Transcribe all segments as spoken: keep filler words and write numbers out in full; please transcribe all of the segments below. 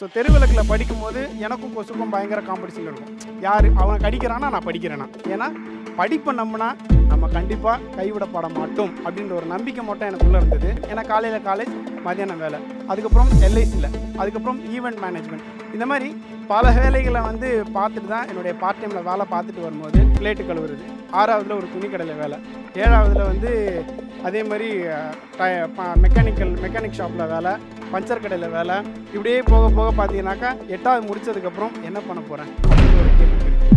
So தெருவிளக்கில் படிக்கும்போது எனக்கும் கொசுக்கும் பயங்கர காம்படிஷன் இருக்கும். யார் அவன் கடிக்கிறானா நான் படிக்கிறேன்னா. ஏன்னா படிப்பை நம்பினா நம்ம கண்டிப்பாக கைவிடப்பட மாட்டோம் அப்படின்ற ஒரு நம்பிக்கை மட்டும் எனக்குள்ளே இருந்தது. ஏன்னா காலையில் காலேஜ், மதியானம் வேலை, அதுக்கப்புறம் எல்ஐசியில், அதுக்கப்புறம் ஈவெண்ட் மேனேஜ்மெண்ட், இந்த மாதிரி பல வேலைகளை வந்து பார்த்துட்டு தான் என்னுடைய பார்ட் டைமில் வேலை பார்த்துட்டு வரும்போது பிளேட்டு கழுவுறது, ஆறாவதுல ஒரு துணி கடையில் வேலை, ஏழாவதுல வந்து அதே மாதிரி மெக்கானிக்கல் மெக்கானிக் ஷாப்பில் வேலை, பஞ்சர் கடையில் வேலை, இப்படியே போக போக பார்த்தீங்கன்னாக்கா எட்டாவது முடித்ததுக்கப்புறம் என்ன பண்ண போகிறேன் அப்படின்னு ஒரு கேள்வி.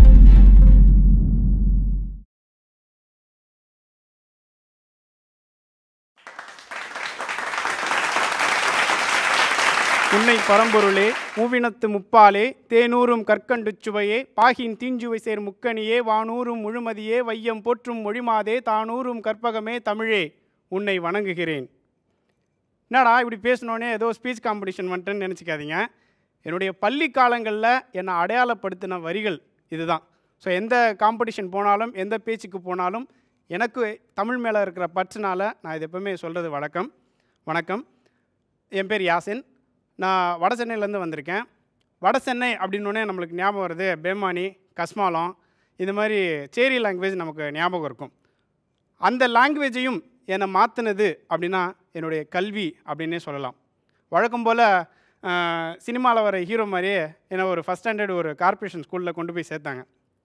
உன்னை பரம்பொருளே மூவினத்து முப்பாலே தேனூரும் கற்கண்டு சுவையே பாகின் தீஞ்சுவை சேர் முக்கணியே வானூரும் முழுமதியே வையம் போற்றும் மொழிமாதே தானூரும் கற்பகமே தமிழே உன்னை வணங்குகிறேன். என்னடா இப்படி பேசினோன்னே ஏதோ ஸ்பீச் காம்படிஷன் வந்துட்டுன்னு நினச்சிக்காதீங்க. என்னுடைய பள்ளி காலங்களில் என்னை அடையாளப்படுத்தின வரிகள் இதுதான். ஸோ எந்த காம்படிஷன் போனாலும் எந்த பேச்சுக்கு போனாலும் எனக்கு தமிழ் மேலே இருக்கிற பற்றுனால நான் இது எப்பவுமே சொல்கிறது வழக்கம். வணக்கம், என் பேர் யாசின். நான் வட சென்னையிலேருந்து வந்திருக்கேன். வட சென்னை அப்படின்னோடனே நம்மளுக்கு ஞாபகம் வருது பேமானி, கஸ்மாலம், இந்த மாதிரி சேரி லாங்குவேஜ் நமக்கு ஞாபகம் இருக்கும். அந்த லாங்குவேஜையும் என்னை மாற்றினது அப்படின்னா என்னுடைய கல்வி அப்படின்னே சொல்லலாம். வழக்கம் போல் சினிமாவில் வர ஹீரோ மாதிரியே என்னை ஒரு ஃபஸ்ட் ஸ்டாண்டர்ட் ஒரு கார்ப்பரேஷன் ஸ்கூலில் கொண்டு போய் சேர்த்தாங்க.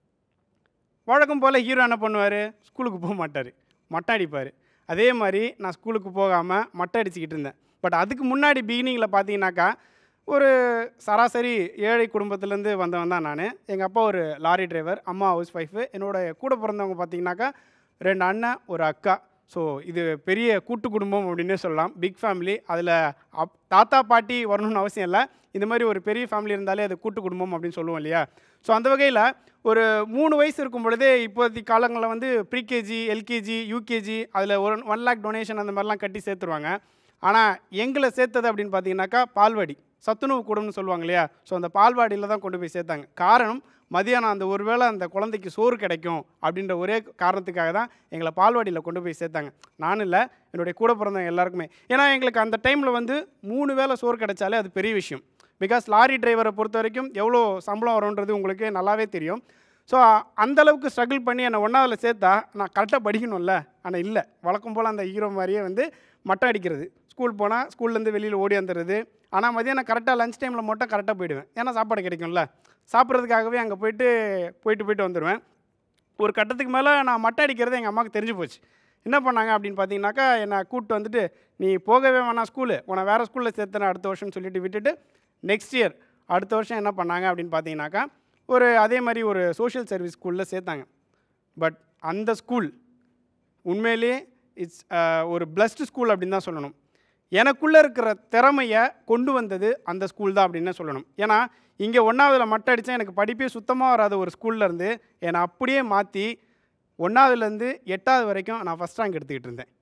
வழக்கம் போல் ஹீரோ என்ன பண்ணுவார், ஸ்கூலுக்கு போக மாட்டார், மட்டை அடிப்பார். அதே மாதிரி நான் ஸ்கூலுக்கு போகாமல் மட்டை அடிச்சுக்கிட்டு இருந்தேன். பட் அதுக்கு முன்னாடி பிகினிங்கில் பார்த்தீங்கன்னாக்கா ஒரு சராசரி ஏழை குடும்பத்துலேருந்து வந்தவன் தான் நான். எங்கள் அப்பா ஒரு லாரி டிரைவர், அம்மா ஹவுஸ் ஒய்ஃபு. என்னோடய கூட பிறந்தவங்க பார்த்தீங்கன்னாக்கா ரெண்டு அண்ணன், ஒரு அக்கா. ஸோ இது பெரிய கூட்டு குடும்பம் அப்படின்னே சொல்லலாம், பிக் ஃபேமிலி. அதில் அப் தாத்தா பாட்டி வரணும்னு அவசியம் இல்லை, இந்த மாதிரி ஒரு பெரிய ஃபேமிலி இருந்தாலே அது கூட்டு குடும்பம் அப்படின்னு சொல்லுவோம் இல்லையா. ஸோ அந்த வகையில் ஒரு மூணு வயசு இருக்கும் பொழுதே இப்போதைக்கு காலங்களில் வந்து ப்ரீகேஜி, எல்கேஜி, யூகேஜி, அதில் ஒரு ஒன் லேக் டொனேஷன் அந்த மாதிரிலாம் கட்டி சேர்த்துருவாங்க. ஆனால் எங்களை சேர்த்தது அப்படின்னு பார்த்தீங்கன்னாக்கா பால்வாடி, சத்துணவு கூடம்னு சொல்லுவாங்க இல்லையா. ஸோ அந்த பால்வாடியில் தான் கொண்டு போய் சேர்த்தாங்க. காரணம் மதியானம் அந்த ஒரு வேளை அந்த குழந்தைக்கு சோறு கிடைக்கும் அப்படின்ற ஒரே காரணத்துக்காக தான் எங்களை பால்வாடியில் கொண்டு போய் சேர்த்தாங்க. நானும் இல்லை, என்னுடைய கூட பிறந்தவங்க எல்லாருக்குமே. ஏன்னா எங்களுக்கு அந்த டைமில் வந்து மூணு வேளை சோறு கிடைச்சாலே அது பெரிய விஷயம். பிகாஸ் லாரி டிரைவரை பொறுத்த வரைக்கும் எவ்வளோ சம்பளம் வரும்ன்றது உங்களுக்கு நல்லாவே தெரியும். ஸோ அந்தளவுக்கு ஸ்ட்ரகிள் பண்ணி என்னை ஒன்றாவதில் சேர்த்தா நான் கரெக்டாக படிக்கணும்ல. ஆனால் இல்லை, வழக்கம் போல் அந்த ஹீரோ மாதிரியே வந்து மட்டை அடிக்கிறது, ஸ்கூல் போனால் ஸ்கூல்லேருந்து வெளியில் ஓடி வந்துடுறது. ஆனால் மதியானம் கரெக்டாக லஞ்ச் டைமில் மட்டும் கரெக்டாக போயிடுவேன், ஏன்னா சாப்பாடு கிடைக்கும்ல. சாப்பிட்றதுக்காகவே அங்கே போயிட்டு போயிட்டு போயிட்டு வந்துடுவேன். ஒரு கட்டத்துக்கு மேலே நான் மட்டை அடிக்கிறது எங்கள் அம்மாவுக்கு தெரிஞ்சு போச்சு. என்ன பண்ணாங்க அப்படின்னு பார்த்தீங்கன்னாக்கா என்னை கூப்பிட்டு வந்துட்டு, நீ போகவே வேணாம் ஸ்கூலு, உன்னை வேறு ஸ்கூலில் சேர்த்தேன் அடுத்த வருஷம்னு சொல்லிட்டு விட்டுட்டு நெக்ஸ்ட் இயர் அடுத்த வருஷம் என்ன பண்ணாங்க அப்படின்னு பார்த்தீங்கன்னாக்கா ஒரு அதே மாதிரி ஒரு சோஷியல் சர்வீஸ் ஸ்கூலில் சேர்த்தாங்க. பட் அந்த ஸ்கூல் உண்மையிலே இட்ஸ் ஒரு பிளஸ்டு ஸ்கூல் அப்படின்னு தான் சொல்லணும். எனக்குள்ளே இருக்கிற திறமையை கொண்டு வந்தது அந்த ஸ்கூல் தான் அப்படின்னு சொல்லணும். ஏன்னா இங்கே ஒன்றாவதில் மட்டை அடித்தா எனக்கு படிப்பே சுத்தமாக வராத ஒரு ஸ்கூல்லேருந்து என்னை அப்படியே மாற்றி ஒன்றாவதுலேருந்து எட்டாவது வரைக்கும் நான் ஃபஸ்ட் ரேங்க் எடுத்துக்கிட்டு இருந்தேன்.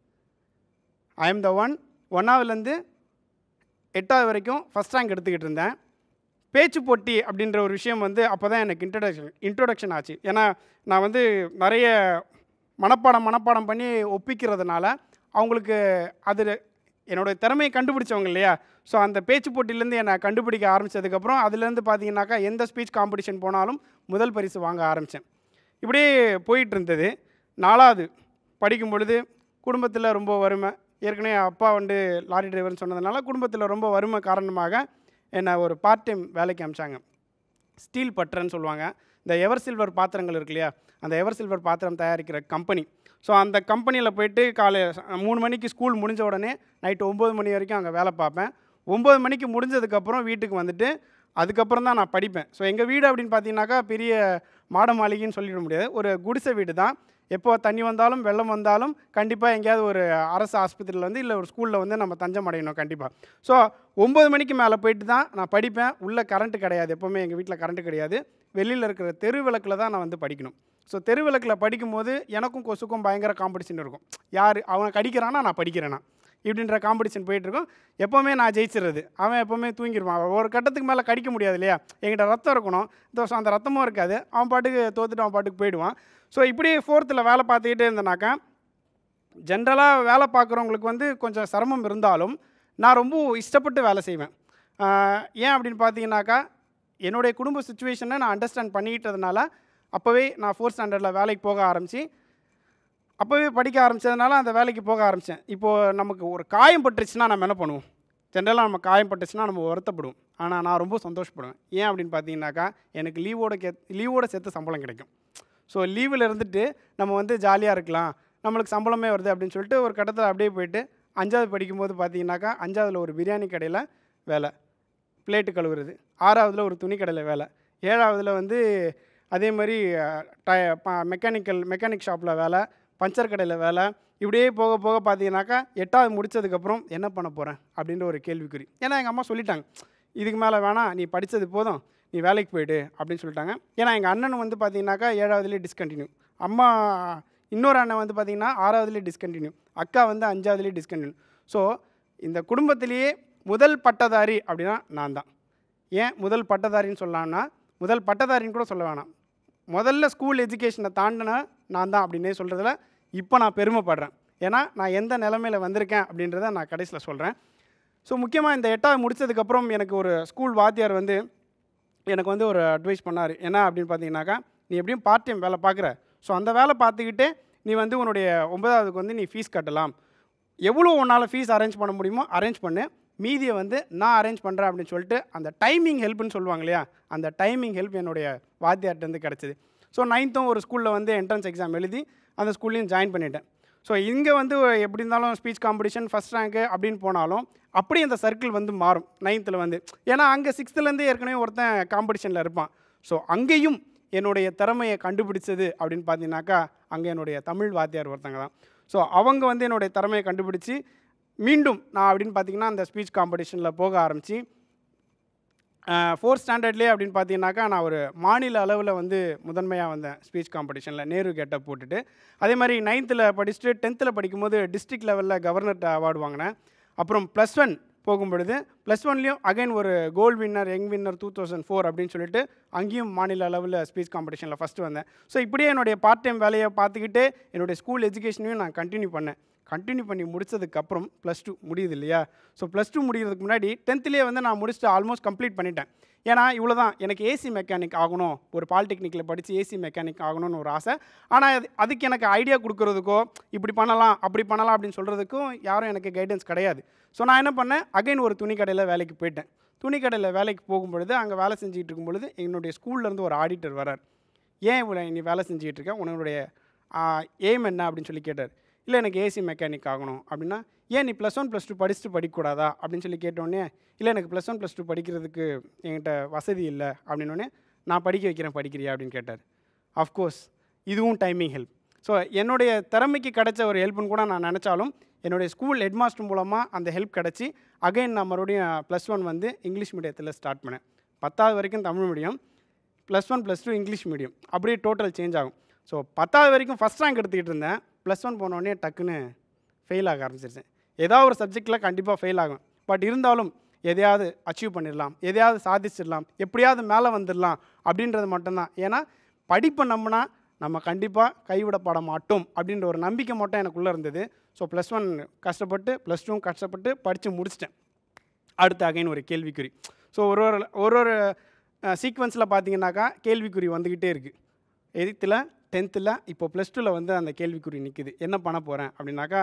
I am the one. ஒன்றாவதுலேருந்து எட்டாவது வரைக்கும் ஃபஸ்ட் ரேங்க் எடுத்துக்கிட்டு இருந்தேன். பேச்சு போட்டி அப்படின்ற ஒரு விஷயம் வந்து அப்போ தான் எனக்கு இன்ட்ரடக்ஷன் இன்ட்ரொடக்ஷன் ஆச்சு. ஏன்னா நான் வந்து நிறைய மனப்பாடம் மனப்பாடம் பண்ணி ஒப்பிக்கிறதுனால அவங்களுக்கு அது என்னோடய திறமையை கண்டுபிடிச்சவங்க இல்லையா. ஸோ அந்த பேச்சு போட்டியிலேருந்து என்னை கண்டுபிடிக்க ஆரம்பித்ததுக்கப்புறம் அதுலேருந்து பார்த்தீங்கன்னாக்கா எந்த ஸ்பீச் காம்படிஷன் போனாலும் முதல் பரிசு வாங்க ஆரம்பித்தேன். இப்படியே போயிட்டு இருந்தது. நாலாவது படிக்கும் பொழுது குடும்பத்தில் ரொம்ப வறுமை. ஏற்கனவே அப்பா வந்து லாரி டிரைவர்னு சொன்னதுனால குடும்பத்தில் ரொம்ப வறுமை காரணமாக என்னை ஒரு பார்ட் டைம் வேலைக்கு அனுப்பிச்சாங்க. ஸ்டீல் பட்டர்ன்னு சொல்லுவாங்க, இந்த எவர் சில்வர் பாத்திரங்கள் இருக்கு இல்லையா, அந்த எவர் சில்வர் பாத்திரம் தயாரிக்கிற கம்பெனி. ஸோ அந்த கம்பெனியில் போயிட்டு காலை மூணு மணிக்கு ஸ்கூல் முடிஞ்ச உடனே நைட்டு ஒம்பது மணி வரைக்கும் அங்கே வேலை பார்ப்பேன். ஒம்பது மணிக்கு முடிஞ்சதுக்கப்புறம் வீட்டுக்கு வந்துட்டு அதுக்கப்புறம் தான் நான் படிப்பேன். ஸோ எங்கள் வீடு அப்படின்னு பார்த்தீங்கன்னாக்கா பெரிய மாட மாளிகைன்னு சொல்லிட முடியாது, ஒரு குடிசை வீடு தான். எப்போ தண்ணி வந்தாலும் வெள்ளம் வந்தாலும் கண்டிப்பாக எங்கேயாவது ஒரு அரசு ஆஸ்பத்திரியில் வந்து இல்லை ஒரு ஸ்கூலில் வந்து நம்ம தஞ்சம் அடையணும் கண்டிப்பாக. ஸோ ஒம்பது மணிக்கு மேலே போயிட்டு தான் நான் படிப்பேன். உள்ளே கரண்ட்டு கிடையாது, எப்போவுமே எங்கள் வீட்டில் கரண்ட்டு கிடையாது. வெளியில் இருக்கிற தெரு விளக்கில் தான் நான் வந்து படிக்கணும். ஸோ தெரு விளக்கில் படிக்கும்போது எனக்கும் கொசுக்கும் பயங்கர காம்படிஷன் இருக்கும். யார் அவனை கடிக்கிறானா நான் படிக்கிறேன்னா இப்படின்ற காம்படிஷன் போயிட்டுருக்கோம். எப்போவுமே நான் ஜெயிச்சிடுறது, அவன் எப்போவுமே தூங்கிடுவான். ஒரு கட்டத்துக்கு மேலே கடிக்க முடியாது இல்லையா, எங்கிட்ட ரத்தம் இருக்கணும், தோசை அந்த ரத்தமும் இருக்காது, அவன் பாட்டுக்கு தோத்துட்டு அவன் பாட்டுக்கு போயிடுவான். ஸோ இப்படி ஃபோர்த்தில் வேலை பார்த்துக்கிட்டே இருந்தேனாக்கா ஜென்ரலாக வேலை பார்க்குறவங்களுக்கு வந்து கொஞ்சம் சிரமம் இருந்தாலும் நான் ரொம்ப இஷ்டப்பட்டு வேலை செய்வேன். ஏன் அப்படின்னு பார்த்தீங்கன்னாக்கா, என்னுடைய குடும்ப சிச்சுவேஷனை நான் அண்டர்ஸ்டாண்ட் பண்ணிக்கிட்டதுனால அப்போவே நான் ஃபோர்த் ஸ்டாண்டர்டில் வேலைக்கு போக ஆரம்பித்து அப்போவே படிக்க ஆரம்பித்ததுனால அந்த வேலைக்கு போக ஆரம்பித்தேன். இப்போது நமக்கு ஒரு காயம் பட்டுருச்சுன்னா நம்ம என்ன பண்ணுவோம்? ஜென்ரலாக நம்ம காயம் பட்டுச்சுன்னா நம்ம வருத்தப்படுவோம். ஆனால் நான் ரொம்ப சந்தோஷப்படுவேன். ஏன் அப்படின்னு பார்த்தீங்கன்னாக்கா, எனக்கு லீவோட கே லீவோட சேர்த்து சம்பளம் கிடைக்கும். ஸோ லீவில் இருந்துட்டு நம்ம வந்து ஜாலியாக இருக்கலாம், நம்மளுக்கு சம்பளமே வருது அப்படின்னு சொல்லிட்டு ஒரு கட்டத்தில் அப்படியே போயிட்டு அஞ்சாவது படிக்கும்போது பார்த்தீங்கன்னாக்கா, அஞ்சாவதில் ஒரு பிரியாணி கடையில் வேலை, பிளேட்டு கழுவுறது. ஆறாவதில் ஒரு துணி கடையில் வேலை. ஏழாவதில் வந்து அதே மாதிரி டய ப மெக்கானிக்கல் மெக்கானிக் ஷாப்பில் வேலை, பஞ்சர் கடையில் வேலை. இப்படியே போக போக பார்த்தீங்கன்னாக்கா, எட்டாவது முடித்ததுக்கப்புறம் என்ன பண்ண போகிறேன் அப்படின்ற ஒரு கேள்விக்குறி. ஏன்னா எங்கள் அம்மா சொல்லிட்டாங்க, இதுக்கு மேலே வேணாம், நீ படித்தது போதும், நீ வேலைக்கு போய்டு அப்படின்னு சொல்லிட்டாங்க. ஏன்னா எங்கள் அண்ணன் வந்து பார்த்தீங்கன்னாக்கா ஏழாவதுலேயே டிஸ்கண்டினியூ, அம்மா இன்னொரு அண்ணன் வந்து பார்த்திங்கன்னா ஆறாவதுலேயே டிஸ்கண்டினியூ, அக்கா வந்து அஞ்சாவதுலேயே டிஸ்கண்டினியூ. ஸோ இந்த குடும்பத்திலேயே முதல் பட்டதாரி அப்படின்னா நான் தான். ஏன் முதல் பட்டதாரின்னு சொல்லலாம்னா, முதல் பட்டதாரின்னு கூட சொல்ல வேணாம், முதல்ல ஸ்கூல் எஜுகேஷனை தாண்டின நான் தான் அப்படின்னே சொல்கிறதுல இப்போ நான் பெருமைப்படுறேன். ஏன்னா நான் எந்த நிலைமையில் வந்திருக்கேன் அப்படின்றத நான் கடைசியில் சொல்கிறேன். ஸோ முக்கியமாக இந்த எட்டாவது முடித்ததுக்கப்புறம் எனக்கு ஒரு ஸ்கூல் வாத்தியார் வந்து எனக்கு வந்து ஒரு அட்வைஸ் பண்ணார். என்ன அப்படின்னு பார்த்தீங்கன்னாக்கா, நீ எப்படியும் பார்ட் டைம் வேலை பார்க்குற, ஸோ அந்த வேலை பார்த்துக்கிட்டே நீ வந்து உன்னுடைய ஒன்பதாவதுக்கு வந்து நீ ஃபீஸ் கட்டலாம், எவ்வளோ உன்னால் ஃபீஸ் அரேஞ்ச் பண்ண முடியுமோ அரேஞ்ச் பண்ணு, மீதியை வந்து நான் அரேஞ்ச் பண்ணுறேன் அப்படின்னு சொல்லிட்டு அந்த டைமிங் ஹெல்ப்னு சொல்லுவாங்க இல்லையா, அந்த டைமிங் ஹெல்ப் என்னுடைய வாத்தியார்ட்டேருந்து கிடச்சிது. ஸோ நைன்த்தும் ஒரு ஸ்கூலில் வந்து என்ட்ரன்ஸ் எக்ஸாம் எழுதி அந்த ஸ்கூல்லையும் ஜாயின் பண்ணிட்டேன். ஸோ இங்கே வந்து எப்படி இருந்தாலும் ஸ்பீச் காம்படிஷன் ஃபஸ்ட் ரேங்க்கு அப்படின்னு போனாலும் அப்படி அந்த சர்க்கிள் வந்து மாறும் நைன்த்தில் வந்து. ஏன்னா அங்கே சிக்ஸ்த்துலேருந்து ஏற்கனவே ஒருத்தன் காம்படிஷனில் இருப்பான். ஸோ அங்கேயும் என்னுடைய திறமையை கண்டுபிடிச்சது அப்படின்னு பார்த்தீங்கன்னாக்கா, அங்கே என்னுடைய தமிழ் வாத்தியார் ஒருத்தங்க தான். ஸோ அவங்க வந்து என்னுடைய திறமையை கண்டுபிடிச்சி மீண்டும் நான் அப்படின்னு பார்த்தீங்கன்னா அந்த ஸ்பீச் காம்படிஷனில் போக ஆரம்பித்து ஃபோர்த் ஸ்டாண்டர்ட்லேயே அப்படின்னு பார்த்தீங்கன்னாக்கா, நான் ஒரு மாநில அளவில் வந்து முதன்மையாக வந்தேன் ஸ்பீச் காம்படிஷனில், நேரு கெட்டப் போட்டுட்டு. அதே மாதிரி நைன்த்தில் படிச்சுட்டு டென்த்தில் படிக்கும்போது டிஸ்ட்ரிக்ட் லெவலில் கவர்னர்கிட்ட அவார்டு வாங்கினேன். அப்புறம் ப்ளஸ் ஒன் போகும்பொழுது ப்ளஸ் ஒன்லேயும் அகைன் ஒரு gold winner, young winner two thousand four அப்படின்னு சொல்லிட்டு அங்கேயும் மாநில அளவில் ஸ்பீச் காம்படிஷனில் ஃபஸ்ட்டு வந்தேன். ஸோ இப்படியே என்னுடைய பார்ட் டைம் வேலையை பார்த்துக்கிட்டு என்னுடைய ஸ்கூல் எஜுகேஷனையும் நான் கண்டினியூ பண்ணேன். கண்டினியூ பண்ணி முடித்ததுக்கப்புறம் ப்ளஸ் டூ முடியுது இல்லையா, ஸோ ப்ளஸ் டூ முடிகிறதுக்கு முன்னாடி டென்த்துலேயே வந்து நான் முடிச்சுட்டு ஆல்மோஸ்ட் கம்ப்ளீட் பண்ணிட்டேன். ஏன்னா இவ்வளோ தான், எனக்கு ஏசி மெக்கானிக் ஆகணும், ஒரு பாலிடெக்னிக்கில் படித்து ஏசி மெக்கானிக் ஆகணும்னு ஒரு ஆசை. ஆனால் அது அதுக்கு எனக்கு ஐடியா கொடுக்குறதுக்கோ இப்படி பண்ணலாம் அப்படி பண்ணலாம் அப்படின்னு சொல்கிறதுக்கும் யாரும் எனக்கு கைடன்ஸ் கிடையாது. ஸோ நான் என்ன பண்ணேன், அகைன் ஒரு துணி கடையில் வேலைக்கு போயிட்டேன். துணி கடையில் வேலைக்கு போகும்பொழுது அங்கே வேலை செஞ்சுக்கிட்டு இருக்கும்பொழுது என்னுடைய ஸ்கூல்லேருந்து ஒரு ஆடிட்டர் வரார். ஏன் இவ்வளோ நீ வேலை செஞ்சுக்கிட்டு இருக்க, உன்னுடைய எய்ம் என்ன அப்படின்னு சொல்லி கேட்டார். இல்லை எனக்கு ஏசி மெக்கானிக் ஆகணும் அப்படின்னா, ஏன் நீ ப்ளஸ் ஒன் ப்ளஸ் டூ படிச்சுட்டு படிக்கக்கூடாதா அப்படின்னு சொல்லி கேட்டோடனே, இல்லை எனக்கு ப்ளஸ் ஒன் ப்ளஸ் டூ படிக்கிறதுக்கு என்கிட்ட வசதி இல்லை அப்படின்னோடனே, நான் படிக்க வைக்கிறேன் படிக்கிறியா அப்படின்னு கேட்டார். ஆஃப்கோர்ஸ் இதுவும் டைமிங் ஹெல்ப். ஸோ என்னுடைய திறமைக்கு கிடைச்ச ஒரு ஹெல்ப்னு கூட நான் நினச்சாலும் என்னுடைய ஸ்கூல் ஹெட்மாஸ்டர் மூலமாக அந்த ஹெல்ப் கிடச்சி அகைன் நான் மறுபடியும் ப்ளஸ் ஒன் வந்து இங்கிலீஷ் மீடியத்தில் ஸ்டார்ட் பண்ணேன். பத்தாவது வரைக்கும் Tamil medium, plus one plus two English medium, அப்படியே டோட்டல் சேஞ்ச் ஆகும். ஸோ பத்தாவது வரைக்கும் ஃபஸ்ட் ரேங்க் எடுத்துக்கிட்டு இருந்தேன். ப்ளஸ் ஒன் போனோடனே டக்குன்னு ஃபெயில் ஆக ஆரம்பிச்சிருச்சேன். ஏதாவது ஒரு சப்ஜெக்டில் கண்டிப்பாக ஃபெயில் ஆகும். பட் இருந்தாலும் எதையாவது அச்சீவ் பண்ணிடலாம், எதையாவது சாதிச்சிடலாம், எப்படியாவது மேலே வந்துடலாம் அப்படின்றது மட்டும்தான். ஏன்னா படிப்பை நம்பினா நம்ம கண்டிப்பாக கைவிடப்பட மாட்டோம் அப்படின்ற ஒரு நம்பிக்கை மட்டும் எனக்குள்ளே இருந்தது. ஸோ ப்ளஸ் ஒன் கஷ்டப்பட்டு ப்ளஸ் டூ கஷ்டப்பட்டு படித்து முடிச்சிட்டேன். அடுத்து அகைன் ஒரு கேள்விக்குறி. ஸோ ஒரு ஒரு ஒரு ஒரு சீக்வன்ஸில் பார்த்தீங்கன்னாக்கா கேள்விக்குறி வந்துக்கிட்டே இருக்குது. எயித்தில் டென்த்தில் இப்போ ப்ளஸ் டூவில் வந்து அந்த கேள்விக்குறி நிற்குது. என்ன பண்ண போகிறேன் அப்படின்னாக்கா,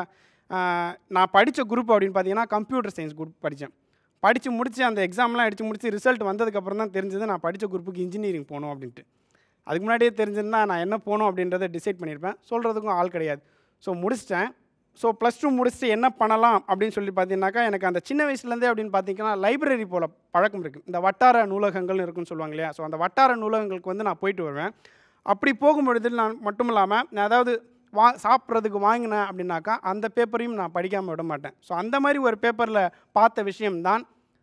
நான் படித்த குரூப் அப்படின்னு பார்த்தீங்கன்னா கம்ப்யூட்டர் சயின்ஸ் குரூப் படித்தேன். படித்து முடித்து அந்த எக்ஸாம்லாம் அடித்து முடித்து ரிசல்ட் வந்ததுக்கப்புறம் தான் தெரிஞ்சது நான் படித்த குரூப்புக்கு இன்ஜினியரிங் போகணும் அப்படின்ட்டு. அதுக்கு முன்னாடியே தெரிஞ்சிருந்தா நான் என்ன போகணும் அப்படின்றத டிசைட் பண்ணியிருப்பேன். சொல்கிறதுக்கும் ஆள் கிடையாது. ஸோ முடிச்சிட்டேன். ஸோ ப்ளஸ் டூ முடிச்சுட்டு என்ன பண்ணலாம் அப்படின்னு சொல்லி பார்த்தீங்கன்னாக்கா, எனக்கு அந்த சின்ன வயசுலேருந்தே அப்படின்னு பார்த்தீங்கன்னா லைப்ரரி போல் பழக்கம் இருக்குது. இந்த வட்டார நூலகங்கள்னு இருக்குன்னு சொல்லுவாங்க இல்லையா, ஸோ அந்த வட்டார நூலகங்களுக்கு வந்து நான் போயிட்டு வருவேன். அப்படி போகும்பொழுது நான் மட்டும் இல்லாமல் நான் ஏதாவது வா சாப்பிட்றதுக்கு வாங்கினேன் அப்படின்னாக்கா அந்த பேப்பரையும் நான் படிக்காமல் விட மாட்டேன். ஸோ அந்த மாதிரி ஒரு பேப்பரில் பார்த்த விஷயம்தான்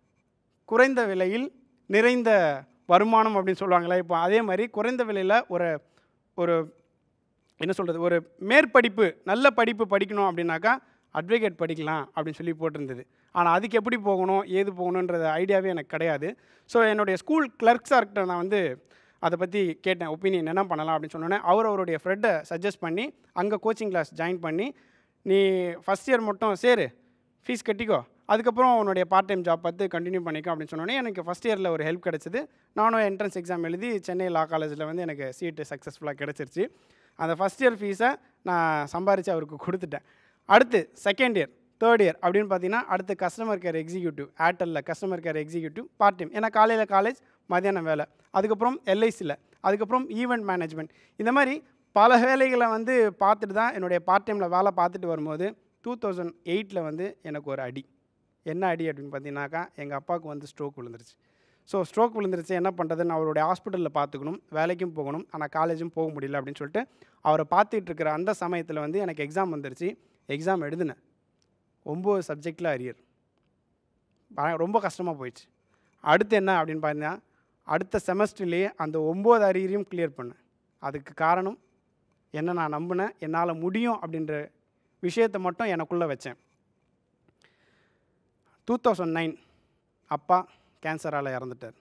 குறைந்த விலையில் நிறைந்த வருமானம் அப்படின்னு சொல்லுவாங்களே. இப்போ அதே மாதிரி குறைந்த விலையில் ஒரு ஒரு என்ன சொல்கிறது, ஒரு மேற்படிப்பு நல்ல படிப்பு படிக்கணும் அப்படின்னாக்கா அட்வொகேட் படிக்கலாம் அப்படின்னு சொல்லி போட்டிருந்தது. ஆனால் அதுக்கு எப்படி போகணும் ஏது போகணுன்றது ஐடியாவே எனக்கு கிடையாது. ஸோ என்னுடைய ஸ்கூல் கிளர்க் சார்கிட்ட நான் வந்து அதை பற்றி கேட்டேன், ஒப்பீனியன் என்ன பண்ணலாம் அப்படின்னு சொன்னோன்னே அவர் அவருடைய ஃப்ரெண்டை சஜஸ்ட் பண்ணி அங்கே கோச்சிங் கிளாஸ் ஜாயின் பண்ணி, நீ ஃபஸ்ட் இயர் மட்டும் சேரு, ஃபீஸ் கட்டிக்கோ, அதுக்கப்புறம் உன்னுடைய பார்ட் டைம் ஜாப் பார்த்து கண்டினியூ பண்ணிக்கும் அப்படின்னு சொன்னோன்னே எனக்கு ஃபஸ்ட் இயரில் ஒரு ஹெல்ப் கிடச்சிது. நானும் என்ட்ரன்ஸ் எக்ஸாம் எழுதி சென்னை லா காலேஜில் வந்து எனக்கு சீட்டு சக்ஸஸ்ஃபுல்லாக கிடச்சிருச்சு. அந்த ஃபஸ்ட் இயர் ஃபீஸை நான் சம்பாரித்து அவருக்கு கொடுத்துட்டேன். அடுத்து செகண்ட் இயர் தேர்ட் இயர் அப்படின்னு பார்த்தீங்கன்னா அடுத்து கஸ்டமர் கேர் எக்ஸிக்யூட்டிவ், ஏர்டெல்லில் customer care executive part time. ஏன்னா காலையில் காலேஜ், மதியானம் வேலை. அதுக்கப்புறம் எல்ஐசியில், அதுக்கப்புறம் ஈவெண்ட் மேனேஜ்மெண்ட். இந்த மாதிரி பல வேலைகளை வந்து பார்த்துட்டு தான் என்னுடைய பார்ட் டைமில் வேலை பார்த்துட்டு வரும்போது டூ தௌசண்ட் எயிட்டில் வந்து எனக்கு ஒரு அடி. என்ன அடி அப்படின்னு பார்த்தீங்கன்னாக்கா, எங்கள் அப்பாவுக்கு வந்து ஸ்ட்ரோக் விழுந்துருச்சு. ஸோ ஸ்ட்ரோக் விழுந்துருச்சு, என்ன பண்ணுறதுன்னு அவருடைய ஹாஸ்பிட்டலில் பார்த்துக்கணும், வேலைக்கும் போகணும், ஆனால் காலேஜும் போக முடியல அப்படின்னு சொல்லிட்டு அவரை பார்த்துட்டு இருக்கிற அந்த சமயத்தில் வந்து எனக்கு எக்ஸாம் வந்துருச்சு. எக்ஸாம் எழுதினேன். ஒம்பது சப்ஜெக்டில் அரியர். ரொம்ப கஷ்டமாக போயிடுச்சு. அடுத்து என்ன அப்படின்னு பார்த்தீங்கன்னா, அடுத்த செமஸ்டர்லேயே அந்த ஒம்பது அரியரையும் கிளியர் பண்ணேன். அதுக்கு காரணம் என்ன, நான் நம்பினேன், என்னால் முடியும் அப்படின்ற விஷயத்தை மட்டும் எனக்குள்ளே வச்சேன். டூ தௌசண்ட் நைன் அப்பா கேன்சரால் இறந்துட்டார்.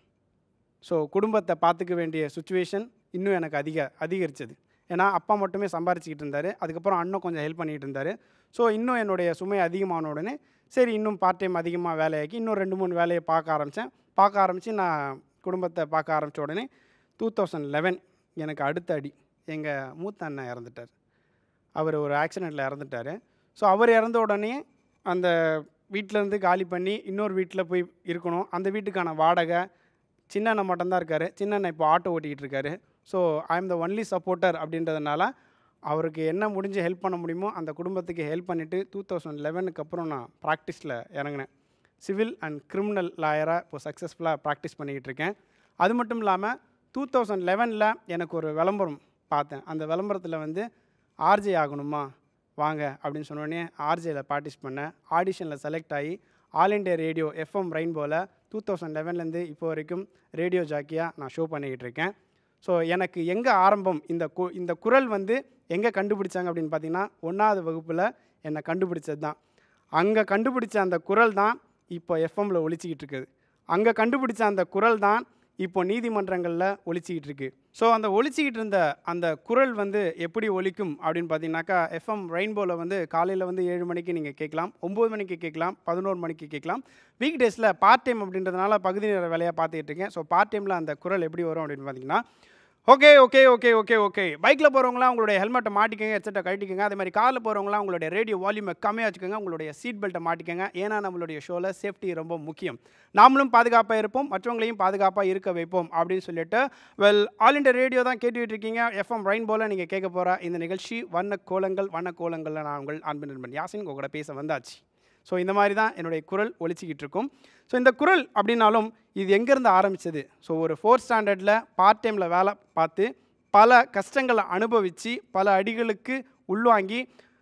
ஸோ குடும்பத்தை பார்த்துக்க வேண்டிய சுச்சுவேஷன் இன்னும் எனக்கு அதிக அதிகரிச்சது. ஏன்னா அப்பா மட்டுமே சம்பாரிச்சிக்கிட்டு இருந்தார். அதுக்கப்புறம் அண்ணன் கொஞ்சம் ஹெல்ப் பண்ணிகிட்டு இருந்தார். ஸோ இன்னும் என்னுடைய சுமை அதிகமான உடனே சரி இன்னும் பார்ட் டைம் அதிகமாக வேலையாக்கி இன்னும் ரெண்டு மூணு வேலையை பார்க்க ஆரம்பித்தேன். பார்க்க ஆரம்பித்து நான் குடும்பத்தை பார்க்க ஆரம்பித்த உடனே டூ தௌசண்ட் லெவன் எனக்கு அடுத்த அடி. எங்கள் மூத்த அண்ணன் இறந்துட்டார். அவர் ஒரு ஆக்சிடெண்ட்டில் இறந்துட்டார். ஸோ அவர் இறந்த உடனே அந்த வீட்டிலேருந்து காலி பண்ணி இன்னொரு வீட்டில் போய் இருக்கணும். அந்த வீட்டுக்கான வாடகை, சின்ன அண்ணன் மட்டும்தான் இருக்கார். சின்ன அண்ணன் இப்போ ஆட்டோ ஓட்டிகிட்டு இருக்காரு. So I'm the only supporter அப்படின்றதுனால அவருக்கு என்ன முடிஞ்சு ஹெல்ப் பண்ண முடியுமோ அந்த குடும்பத்துக்கு ஹெல்ப் பண்ணிவிட்டு டூ தௌசண்ட் லெவனுக்கு அப்புறம் நான் ப்ராக்டிஸில் இறங்கினேன். சிவில் அண்ட் கிரிமினல் லாயராக இப்போ சக்ஸஸ்ஃபுல்லாக ப்ராக்டிஸ் பண்ணிக்கிட்டு இருக்கேன். அது மட்டும் இல்லாமல் டூ தௌசண்ட் லெவனில் எனக்கு ஒரு விளம்பரம் பார்த்தேன். அந்த விளம்பரத்தில் வந்து ஆர்ஜே ஆகணுமா வாங்க அப்படின்னு சொன்னோடனே ஆர்ஜேயில் பார்ட்டிஸ் பண்ணேன். ஆடிஷனில் செலக்ட் ஆகி ஆல் இண்டியா ரேடியோ எஃப்எம் ரெயின்போவில் டூ தௌசண்ட் லெவன்லேருந்து இப்போ வரைக்கும் ரேடியோ ஜாக்கியாக நான் ஷோ பண்ணிக்கிட்டு இருக்கேன். ஸோ எனக்கு எங்கே ஆரம்பம், இந்த கு இந்த குரல் வந்து எங்கே கண்டுபிடிச்சாங்க அப்படின்னு பார்த்தீங்கன்னா ஒன்றாவது வகுப்பில் என்னை கண்டுபிடிச்சது தான். அங்கே கண்டுபிடிச்ச அந்த குரல் தான் இப்போ எஃப்எம்மில் ஒலிச்சிக்கிட்டு இருக்குது. அங்கே கண்டுபிடிச்ச அந்த குரல் தான் இப்போ நீதிமன்றங்களில் ஒலிச்சிக்கிட்டு இருக்கு. ஸோ அந்த ஒலிச்சிக்கிட்டு இருந்த அந்த குரல் வந்து எப்படி ஒலிக்கும் அப்படின்னு பார்த்தீங்கன்னாக்கா, எஃப்எம் ரெயின்போவில் வந்து காலையில் வந்து ஏழு மணிக்கு நீங்கள் கேட்கலாம், ஒம்பது மணிக்கு கேட்கலாம், பதினோரு மணிக்கு கேட்கலாம். வீக் டேஸில் பார்ட் டைம் அப்படின்றதுனால பகுதி நேர வேலையாக பார்த்துக்கிட்டு இருக்கேன். ஸோ பார்ட் டைமில் அந்த குரல் எப்படி வரும் அப்படின்னு பார்த்தீங்கன்னா, okay okay okay okay okay பைக்கில் போகிறவங்களாம் உங்களுடைய ஹெல்மெட்டை மாட்டிக்கங்க, ஹெட்செட்டை கட்டிக்கங்க. அதே மாதிரி காரில் போகிறவங்களாம் உங்களுடைய ரேடியோ வால்யூமை கம்மியாக வச்சுக்கோங்க, உங்களுடைய சீட் பெல்ட்டை மாட்டிக்கங்க. ஏன்னா நம்மளுடைய ஷோவில் சேஃப்டி ரொம்ப முக்கியம். நாமளும் பாதுகாப்பாக இருப்போம், மற்றவங்களையும் பாதுகாப்பாக இருக்க வைப்போம் அப்படின்னு சொல்லிட்டு வெல் ஆல் இண்டியா ரேடியோ தான் கேட்டுக்கிட்டு இருக்கீங்க. எஃப்எம் ரெயின்போவில் நீங்கள் கேட்க போகிற இந்த நிகழ்ச்சி வண்ண கோலங்கள். வண்ண கோலங்களில் நான் உங்கள் அன்பு நண்பன் யாசின் உங்க கூட பேச வந்தாச்சு. ஸோ இந்த மாதிரி தான் என்னுடைய குரல் ஒலிச்சிக்கிட்டு இருக்கும். ஸோ இந்த குரல் அப்படின்னாலும் இது எங்கேருந்து ஆரம்பித்தது? ஸோ ஒரு ஃபோர்த் ஸ்டாண்டர்டில் பார்ட் டைமில் வேலை பார்த்து பல கஷ்டங்களை அனுபவித்து பல அடிகளுக்கு உள்வாங்கி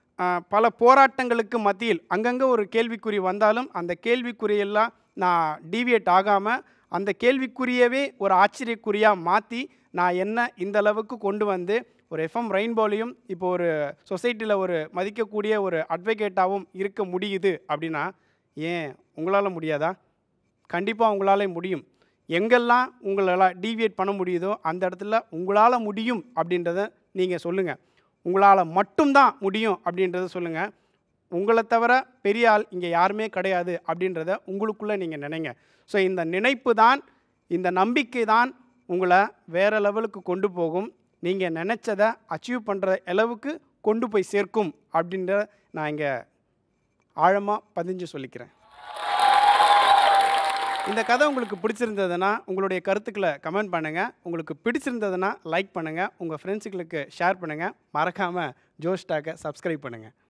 பல போராட்டங்களுக்கு மத்தியில் அங்கங்கே ஒரு கேள்விக்குறி வந்தாலும் அந்த கேள்விக்குறியெல்லாம் நான் டீவியேட் ஆகாமல் அந்த கேள்விக்குறியவே ஒரு ஆச்சரியக்குறியாக மாற்றி நான் என்ன இந்த அளவுக்கு கொண்டு வந்து ஒரு எஃப்எம் ரெயின்போலையும் இப்போ ஒரு சொசைட்டியில் ஒரு மதிக்கக்கூடிய ஒரு அட்வொகேட்டாகவும் இருக்க முடியுது அப்படின்னா ஏன் உங்களால் முடியாதா? கண்டிப்பாக உங்களால் முடியும். எங்கெல்லாம் உங்களால் டீவியேட் பண்ண முடியுதோ அந்த இடத்துல உங்களால் முடியும் அப்படின்றத நீங்கள் சொல்லுங்கள். உங்களால் மட்டும்தான் முடியும் அப்படின்றத சொல்லுங்கள். உங்களை தவிர பெரிய ஆள் இங்கே யாருமே கிடையாது அப்படின்றத உங்களுக்குள்ளே நீங்கள் நினைங்க. ஸோ இந்த நினைப்பு தான், இந்த நம்பிக்கை தான் உங்களை வேறு லெவலுக்கு கொண்டு போகும். நீங்கள் நினச்சதை அச்சீவ் பண்ணுற அளவுக்கு கொண்டு போய் சேர்க்கும் அப்படின்ற நான் இங்கே ஆழமாக பதிஞ்சு சொல்லிக்கிறேன். இந்த கதை உங்களுக்கு பிடிச்சிருந்ததுன்னா உங்களுடைய கருத்துக்களை கமெண்ட் பண்ணுங்கள். உங்களுக்கு பிடிச்சிருந்ததுன்னா லைக் பண்ணுங்கள். உங்கள் ஃப்ரெண்ட்ஸுகளுக்கு ஷேர் பண்ணுங்கள். மறக்காமல் ஜோஷ் டாக்கை சப்ஸ்கிரைப் பண்ணுங்கள்.